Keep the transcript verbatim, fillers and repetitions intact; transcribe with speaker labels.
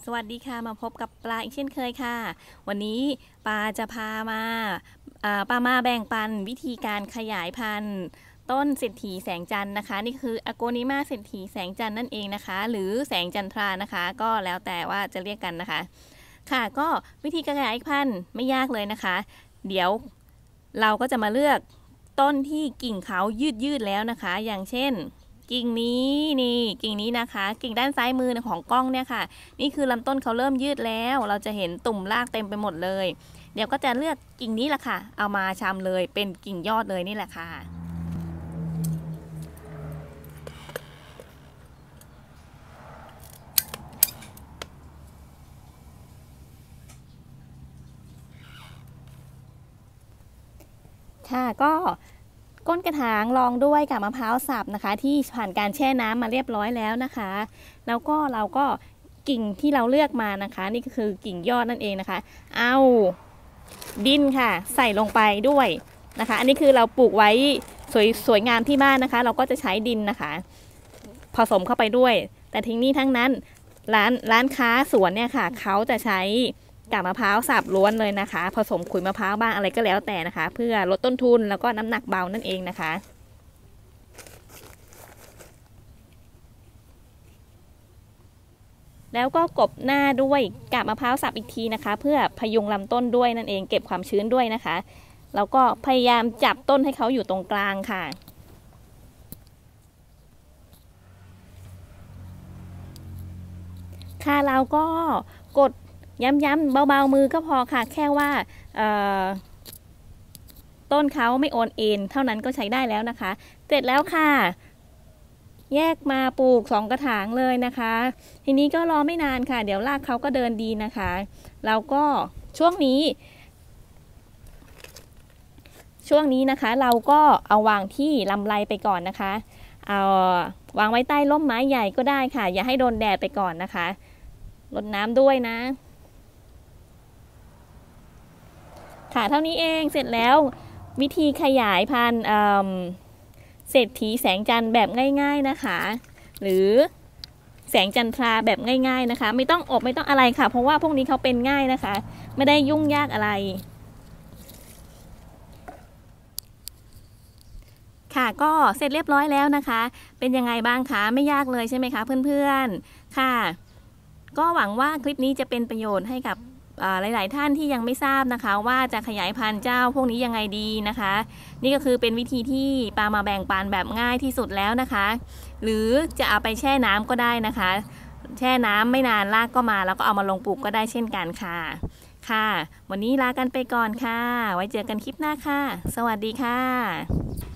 Speaker 1: สวัสดีค่ะมาพบกับปลาอีกเช่นเคยค่ะวันนี้ปลาจะพามาปลามาแบ่งปันวิธีการขยายพันธุ์ต้นเศรษฐีแสงจันทร์นะคะนี่คืออโกนิมาเศรษฐีแสงจันทร์นั่นเองนะคะหรือแสงจันทรานะคะก็แล้วแต่ว่าจะเรียกกันนะคะค่ะก็วิธีการขยายพันธุ์ไม่ยากเลยนะคะเดี๋ยวเราก็จะมาเลือกต้นที่กิ่งเขายืดยืดแล้วนะคะอย่างเช่นกิ่งนี้นี่กิ่งนี้นะคะกิ่งด้านซ้ายมือของกล้องเนี่ยค่ะนี่คือลำต้นเขาเริ่มยืดแล้วเราจะเห็นตุ่มรากเต็มไปหมดเลยเดี๋ยวก็จะเลือกกิ่งนี้แหละค่ะเอามาชำเลยเป็นกิ่งยอดเลยนี่แหละค่ะค่ะก็ก้นกระถางรองด้วยกับมะพร้าวสับนะคะที่ผ่านการแช่น้ำมาเรียบร้อยแล้วนะคะแล้วก็เราก็กิ่งที่เราเลือกมานะคะนี่ก็คือกิ่งยอดนั่นเองนะคะเอาดินค่ะใส่ลงไปด้วยนะคะอันนี้คือเราปลูกไว้สวยสวยงามที่บ้านนะคะเราก็จะใช้ดินนะคะผสมเข้าไปด้วยแต่ทิ้งนี้ทั้งนั้นร้านร้านค้าสวนเนี่ยค่ะเขาจะใช้กากมะพร้าวสับล้วนเลยนะคะผสมขุยมะพร้าวบ้างอะไรก็แล้วแต่นะคะเพื่อลดต้นทุนแล้วก็น้ำหนักเบานั่นเองนะคะแล้วก็กบหน้าด้วยกากมะพร้าวสับอีกทีนะคะเพื่อพยุงลำต้นด้วยนั่นเองเก็บความชื้นด้วยนะคะแล้วก็พยายามจับต้นให้เขาอยู่ตรงกลางค่ะค่ะเราก็กดย้ำๆเบาๆมือก็พอค่ะแค่ว่าต้นเขาไม่โอนเอ็นเท่านั้นก็ใช้ได้แล้วนะคะเสร็จแล้วค่ะแยกมาปลูกสองกระถางเลยนะคะทีนี้ก็รอไม่นานค่ะเดี๋ยวรากเขาก็เดินดีนะคะแล้วก็ช่วงนี้ช่วงนี้นะคะเราก็เอาวางที่ลำไรไปก่อนนะคะเอาวางไว้ใต้ร่มไม้ใหญ่ก็ได้ค่ะอย่าให้โดนแดดไปก่อนนะคะรดน้ำด้วยนะค่ะเท่านี้เองเสร็จแล้ววิธีขยายพันธุ์เศรษฐีแสงจันทร์แบบง่ายๆนะคะหรือแสงจันทราแบบง่ายๆนะคะไม่ต้องอบไม่ต้องอะไรค่ะเพราะว่าพวกนี้เขาเป็นง่ายนะคะไม่ได้ยุ่งยากอะไรค่ะก็เสร็จเรียบร้อยแล้วนะคะเป็นยังไงบ้างคะไม่ยากเลยใช่ไหมคะเพื่อนๆค่ะก็หวังว่าคลิปนี้จะเป็นประโยชน์ให้กับหลายๆท่านที่ยังไม่ทราบนะคะว่าจะขยายพันธุ์เจ้าพวกนี้ยังไงดีนะคะนี่ก็คือเป็นวิธีที่ปามาแบ่งปันแบบง่ายที่สุดแล้วนะคะหรือจะเอาไปแช่น้ำก็ได้นะคะแช่น้ำไม่นานรากก็มาแล้วก็เอามาลงปลูกก็ได้เช่นกันค่ะค่ะวันนี้ลากันไปก่อนค่ะไว้เจอกันคลิปหน้าค่ะสวัสดีค่ะ